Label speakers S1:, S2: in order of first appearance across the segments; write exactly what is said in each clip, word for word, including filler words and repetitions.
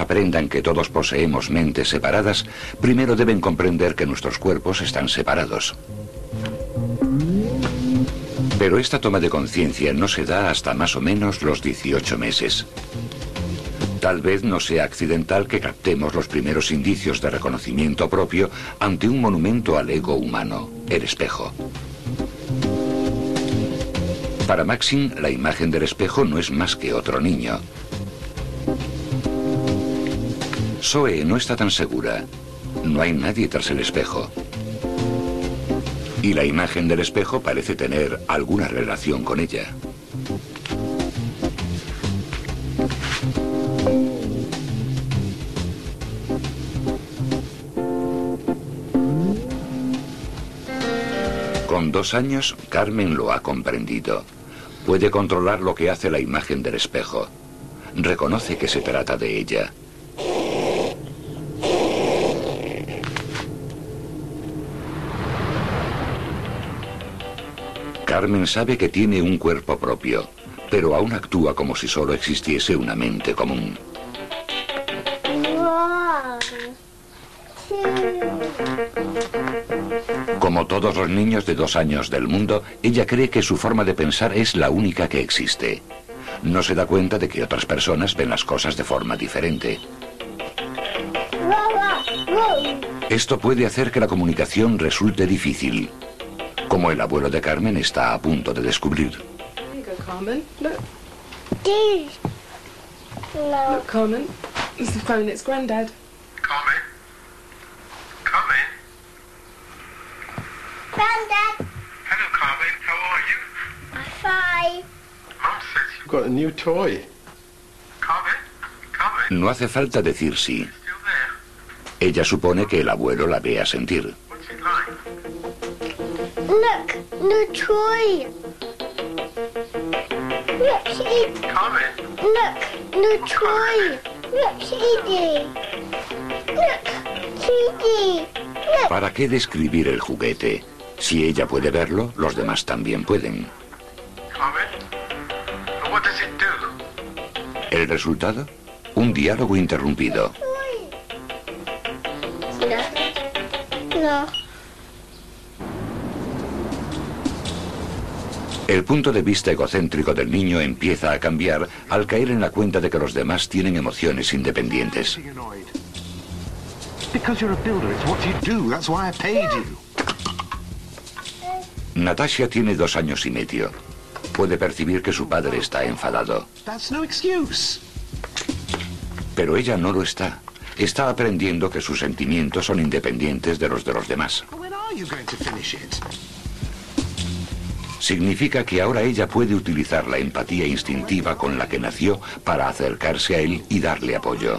S1: aprendan que todos poseemos mentes separadas, primero deben comprender que nuestros cuerpos están separados. Pero esta toma de conciencia no se da hasta más o menos los dieciocho meses. Tal vez no sea accidental que captemos los primeros indicios de reconocimiento propio ante un monumento al ego humano, el espejo. Para Maxine, la imagen del espejo no es más que otro niño. Zoe no está tan segura. No hay nadie tras el espejo. Y la imagen del espejo parece tener alguna relación con ella. Con dos años, Carmen lo ha comprendido. Puede controlar lo que hace la imagen del espejo. Reconoce que se trata de ella. Carmen sabe que tiene un cuerpo propio, pero aún actúa como si solo existiese una mente común. Como todos los niños de dos años del mundo, ella cree que su forma de pensar es la única que existe. No se da cuenta de que otras personas ven las cosas de forma diferente. Esto puede hacer que la comunicación resulte difícil, como el abuelo de Carmen está a punto de descubrir.
S2: Carmen, look. No. Look, Carmen. It's the phone, it's Grandad.
S3: Carmen? Carmen?
S4: Grandad.
S3: Hello, Carmen. How are you?
S4: I'm fine.
S3: Mum says you've
S5: Got a new toy.
S3: Carmen? Carmen?
S1: No hace falta decir sí.
S3: Still there?
S1: Ella supone que el abuelo la ve a sentir.
S3: What's it like?
S4: Look, new toy. Look, Edie.
S3: Carmen?
S4: Look, new toy. Look, Edie. Look, Edie. Look.
S1: ¿Para qué describir el juguete? Si ella puede verlo, los demás también pueden.
S3: Carmen? And what does it do?
S1: ¿El resultado? Un diálogo interrumpido.
S4: No. No.
S1: El punto de vista egocéntrico del niño empieza a cambiar al caer en la cuenta de que los demás tienen emociones independientes. Natasha tiene dos años y medio. Puede percibir que su padre está enfadado. Pero ella no lo está. Está aprendiendo que sus sentimientos son independientes de los de los demás. Significa que ahora ella puede utilizar la empatía instintiva con la que nació para acercarse a él y darle apoyo.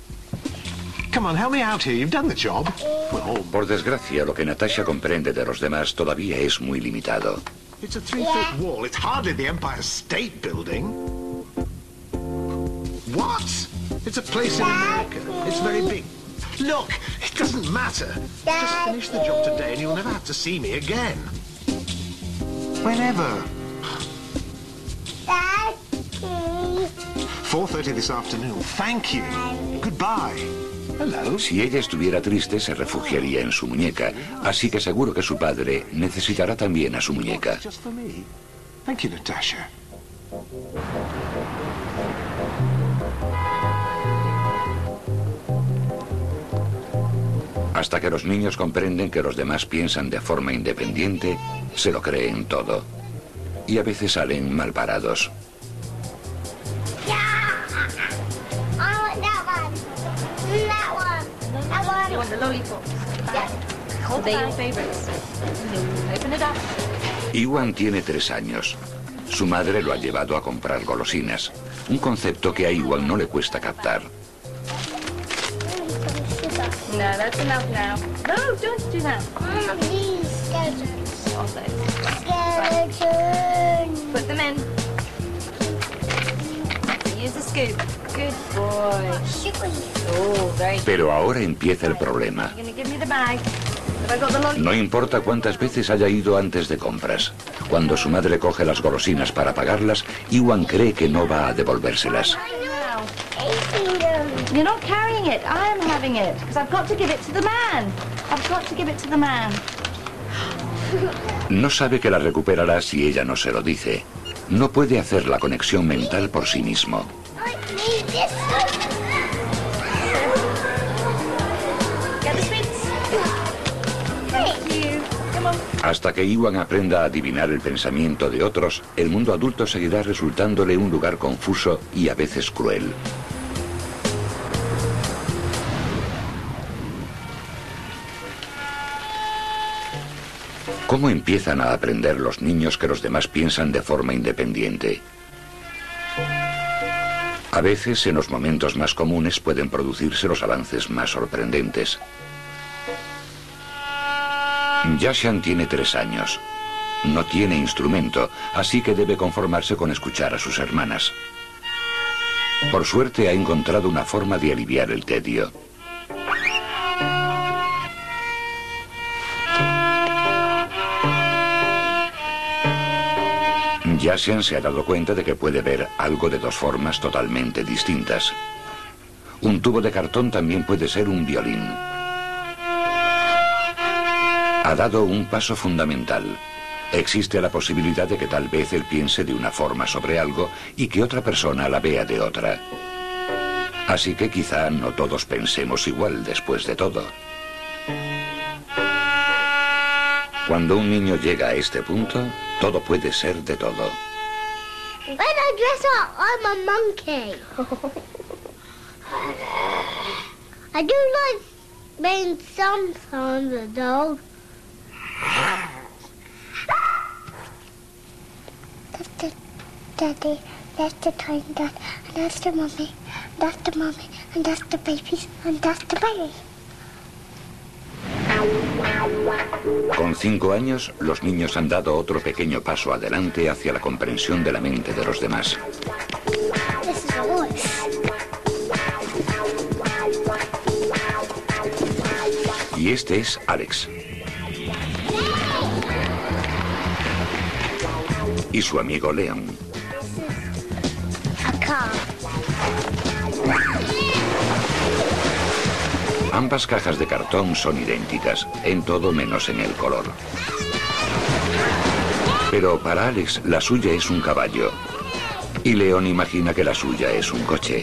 S1: Por desgracia, lo que Natasha comprende de los demás todavía es muy limitado.
S6: It's a three-foot wall. It's hardly the Empire State Building. What? It's a place in America. It's very big. Look, it doesn't matter. Just finish the job today and you'll never have to see me again. Whenever. four thirty this afternoon. Thank you. Goodbye. Hello.
S1: Si ella estuviera triste, se refugiaría en su muñeca. Así que seguro que su padre necesitará también a su muñeca.
S6: Just for me. Thank you, Natasha.
S1: Hasta que los niños comprenden que los demás piensan de forma independiente, se lo creen todo. Y a veces salen mal parados. Iwan tiene tres años. Su madre lo ha llevado a comprar golosinas, un concepto que a Iwan no le cuesta captar.
S7: No, that's enough now. No, don't do that. Put them in. Use the scoop. Good boy. Oh, very.
S1: Pero ahora empieza el problema.
S7: You're gonna give me the bag. Have I got the lolly?
S1: No importa cuántas veces haya ido antes de compras. Cuando su madre coge las golosinas para pagarlas, Iwan cree que no va a devolvérselas.
S7: You're not carrying it. I am having it. Because I've got to give it to the man. I've got to give it to the man.
S1: No sabe que la recuperará si ella no se lo dice. No puede hacer la conexión mental por sí mismo. Hasta que Iwan aprenda a adivinar el pensamiento de otros, el mundo adulto seguirá resultándole un lugar confuso y a veces cruel. ¿Cómo empiezan a aprender los niños que los demás piensan de forma independiente? A veces, en los momentos más comunes, pueden producirse los avances más sorprendentes. Yashan tiene tres años. No tiene instrumento, así que debe conformarse con escuchar a sus hermanas. Por suerte, ha encontrado una forma de aliviar el tedio. Yashan se ha dado cuenta de que puede ver algo de dos formas totalmente distintas. Un tubo de cartón también puede ser un violín. Ha dado un paso fundamental. Existe la posibilidad de que tal vez él piense de una forma sobre algo y que otra persona la vea de otra. Así que quizá no todos pensemos igual después de todo. Cuando un niño llega a este punto, todo puede ser de todo.
S4: When I dress up, I'm a monkey. I do like being sometimes a dog. That's the daddy, that's the tiny dad, and that's the mommy, that's the mommy, and that's the babies, and that's the baby.
S1: Con cinco años, los niños han dado otro pequeño paso adelante hacia la comprensión de la mente de los demás.
S4: This is a horse.
S1: Y este es Alex. Y su amigo Leon.
S4: A car.
S1: Ambas cajas de cartón son idénticas, en todo menos en el color. Pero para Alex, la suya es un caballo. Y Leon imagina que la suya es un coche.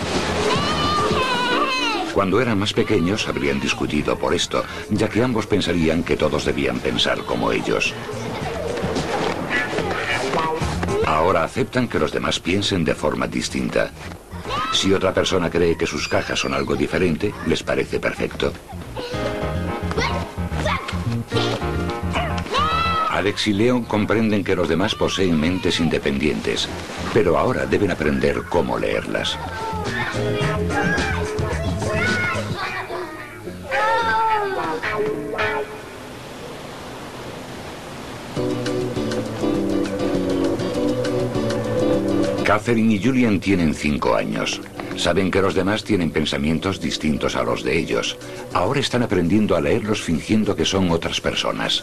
S1: Cuando eran más pequeños habrían discutido por esto, ya que ambos pensarían que todos debían pensar como ellos. Ahora aceptan que los demás piensen de forma distinta. Si otra persona cree que sus cajas son algo diferente, les parece perfecto. Alex y Leon comprenden que los demás poseen mentes independientes, pero ahora deben aprender cómo leerlas. Catherine y Julian tienen cinco años. Saben que los demás tienen pensamientos distintos a los de ellos. Ahora están aprendiendo a leerlos fingiendo que son otras personas.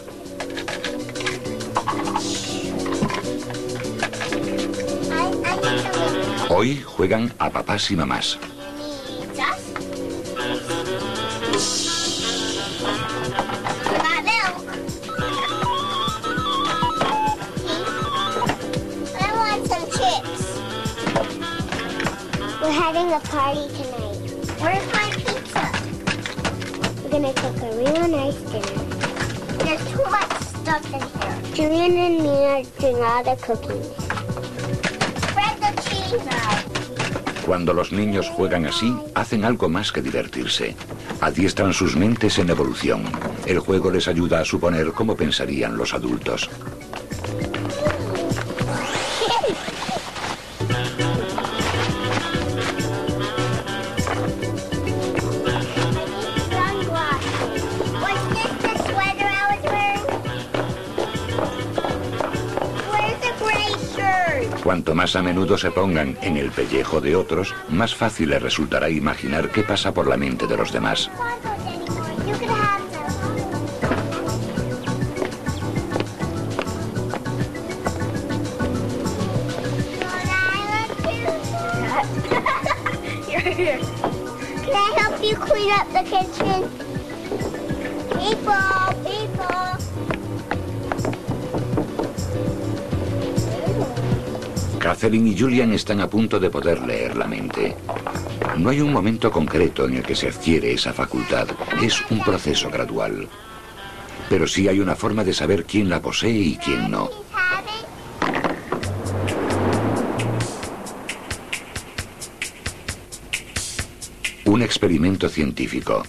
S1: Hoy juegan a papás y mamás.
S4: We're having a party tonight. Where's my pizza? We're gonna cook a real nice dinner. There's too much stuff in here. Julian and me are doing all the cooking. Spread the cheese out.
S1: Cuando los niños juegan así, hacen algo más que divertirse. Adiestran sus mentes en evolución. El juego les ayuda a suponer cómo pensarían los adultos. Cuanto más a menudo se pongan en el pellejo de otros, más fácil les resultará imaginar qué pasa por la mente de los demás.
S4: I help you clean up the kitchen? People, people.
S1: Catherine y Julian están a punto de poder leer la mente. No hay un momento concreto en el que se adquiere esa facultad. Es un proceso gradual. Pero sí hay una forma de saber quién la posee y quién no. Un experimento científico.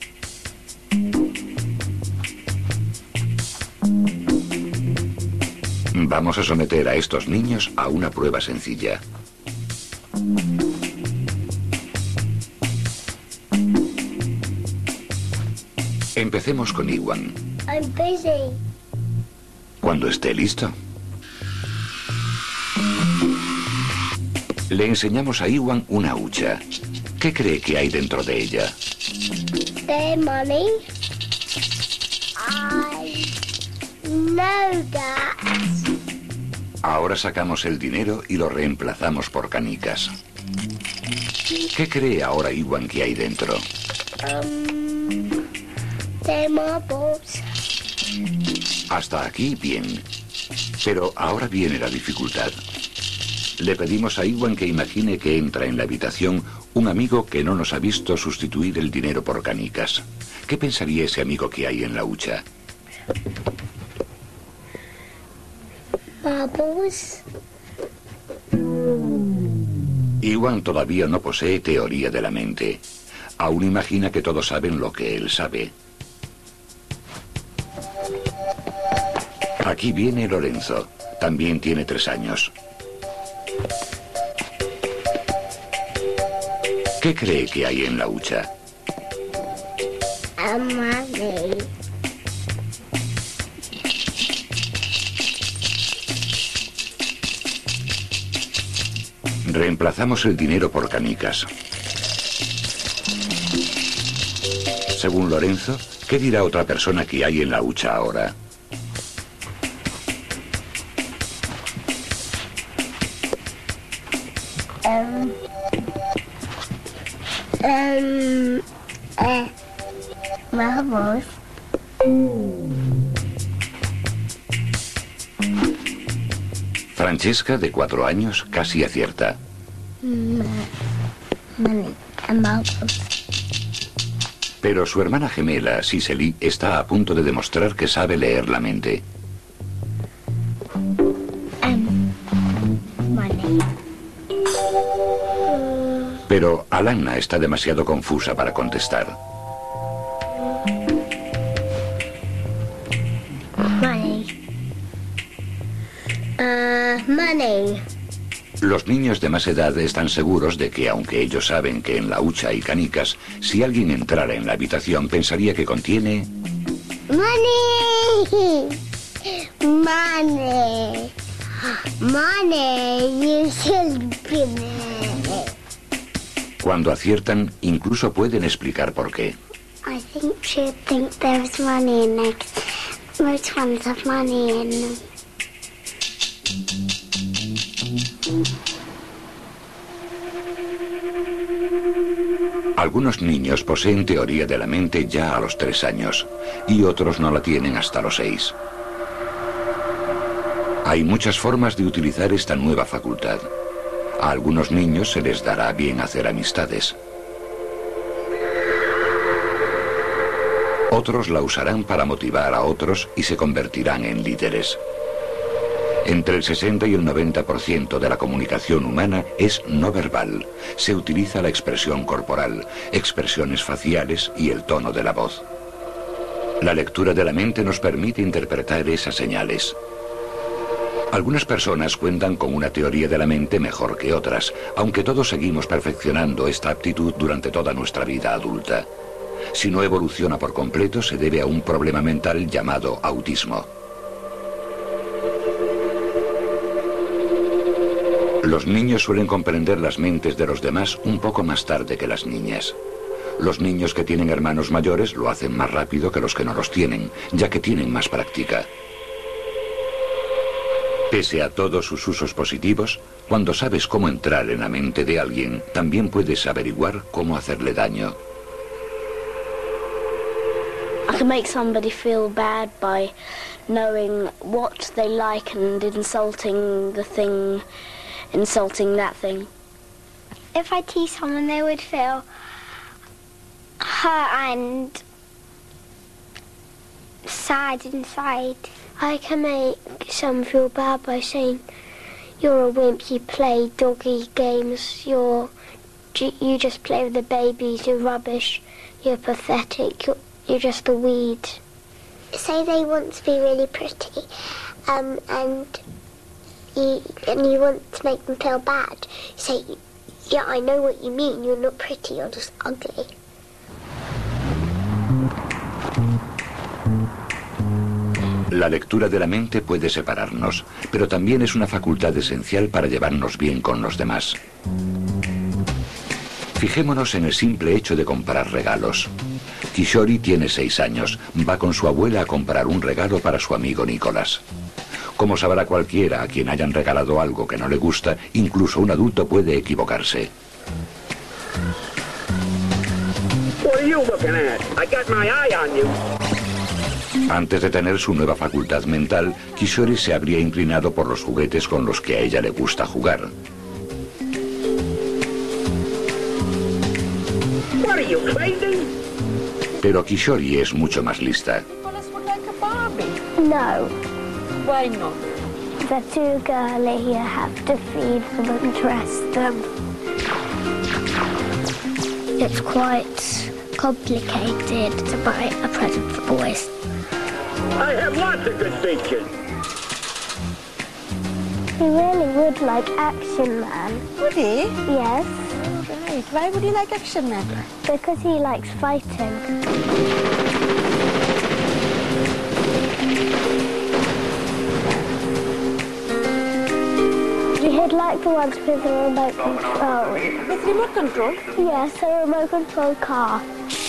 S1: Vamos a someter a estos niños a una prueba sencilla. Empecemos con Iwan.
S4: I'm busy.
S1: Cuando esté listo. Le enseñamos a Iwan una hucha. ¿Qué cree que hay dentro de ella?
S4: The money. I know that.
S1: Ahora sacamos el dinero y lo reemplazamos por canicas. ¿Qué cree ahora Iwan que hay dentro?
S4: Um, the marbles.
S1: Hasta aquí bien. Pero ahora viene la dificultad. Le pedimos a Iwan que imagine que entra en la habitación un amigo que no nos ha visto sustituir el dinero por canicas. ¿Qué pensaría ese amigo que hay en la hucha?
S4: Marbles.
S1: Iwan todavía no posee teoría de la mente. Aún imagina que todos saben lo que él sabe. Aquí viene Lorenzo. También tiene tres años. ¿Qué cree que hay en la hucha?
S4: A money.
S1: Reemplazamos el dinero por canicas. Según Lorenzo, ¿qué dirá otra persona que hay en la hucha ahora?
S4: Um, um, uh, marbles.
S1: Francesca, de cuatro años, casi acierta.
S4: Money and marbles.
S1: Pero su hermana gemela, Cicely, está a punto de demostrar que sabe leer la mente.
S4: Um, money.
S1: Pero Alana está demasiado confusa para contestar.
S4: Money. Uh, money.
S1: Los niños de más edad están seguros de que, aunque ellos saben que en la hucha hay canicas, si alguien entrara en la habitación pensaría que contiene...
S4: Money. Money. Money. You should be money.
S1: Cuando aciertan, incluso pueden explicar por qué.
S4: I think she'd think there's money in it. Most ones have money in them.
S1: Algunos niños poseen teoría de la mente ya a los tres años y otros no la tienen hasta los seis. Hay muchas formas de utilizar esta nueva facultad. A algunos niños se les dará bien hacer amistades. Otros la usarán para motivar a otros y se convertirán en líderes. Entre el sesenta y el noventa por ciento de la comunicación humana es no verbal. Se utiliza la expresión corporal, expresiones faciales y el tono de la voz. La lectura de la mente nos permite interpretar esas señales. Algunas personas cuentan con una teoría de la mente mejor que otras, aunque todos seguimos perfeccionando esta aptitud durante toda nuestra vida adulta. Si no evoluciona por completo, se debe a un problema mental llamado autismo. Los niños suelen comprender las mentes de los demás un poco más tarde que las niñas. Los niños que tienen hermanos mayores lo hacen más rápido que los que no los tienen, ya que tienen más práctica. Pese a todos sus usos positivos, cuando sabes cómo entrar en la mente de alguien, también puedes averiguar cómo hacerle daño.
S4: I can make somebody feel bad by knowing what they like and insulting the thing, insulting that thing. If I tease someone, they would feel hurt and sad inside. I can make someone feel bad by saying, you're a wimp, you play doggy games, you're, you just play with the babies, you're rubbish, you're pathetic, you're, you're just a weed. Say they want to be really pretty, um, and you, and you want to make them feel bad. Say, yeah, I know what you mean, you're not pretty, you're just ugly.
S1: La lectura de la mente puede separarnos, pero también es una facultad esencial para llevarnos bien con los demás. Fijémonos en el simple hecho de comprar regalos. Kishori tiene seis años, va con su abuela a comprar un regalo para su amigo Nicholas. Como sabrá cualquiera a quien hayan regalado algo que no le gusta, incluso un adulto puede equivocarse.
S5: What are you looking at? I got my eye on you.
S1: Antes de tener su nueva facultad mental, Kishori se habría inclinado por los juguetes con los que a ella le gusta jugar.
S5: What are you, crazy?
S1: Pero Kishori es mucho más lista.
S4: No.
S7: Why not?
S4: They're too girly, you have to feed them and dress them. It's quite complicated to buy a present for boys.
S5: I have lots of good features.
S4: He really would like Action Man.
S7: Would he?
S4: Yes,
S7: Right. Why would he like Action Man?
S4: because he likes fighting. He'd like the ones with the remote control.
S7: With remote control?
S4: Yes, a remote control car.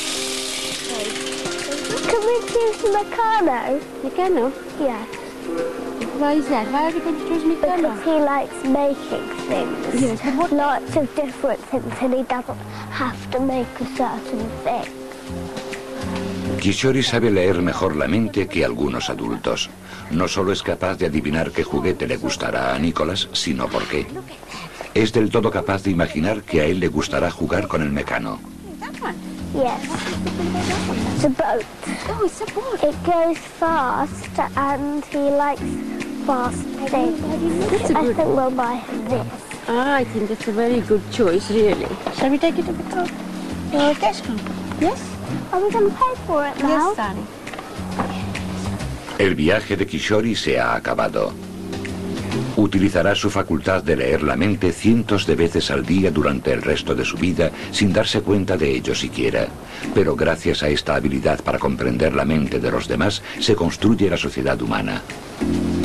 S4: Can we choose Meccano?
S7: Meccano?
S4: Yes,
S7: Why is that? Why are we going to choose Meccano?
S4: because he likes making things.
S7: Yes, but what...
S4: Lots of different things, and he doesn't have to make a certain thing.
S1: Kishori sabe leer mejor la mente que algunos adultos. No solo es capaz de adivinar qué juguete le gustará a Nicholas, sino por qué. Es del todo capaz de imaginar que a él le gustará jugar con el Meccano.
S4: Yes. It's a boat.
S7: Oh, it's a boat.
S4: It goes fast, and he likes fast things.
S7: That's a
S4: I
S7: good
S4: think we'll buy him this.
S7: Ah, I think that's a very good choice, really. Shall we take it to the car? Uh, cash counter? Yes?
S4: Are we going to pay for it now?
S7: Yes, darling.
S1: El viaje de Kishori se ha acabado. Utilizará su facultad de leer la mente cientos de veces al día durante el resto de su vida sin darse cuenta de ello siquiera. Pero gracias a esta habilidad para comprender la mente de los demás, se construye la sociedad humana.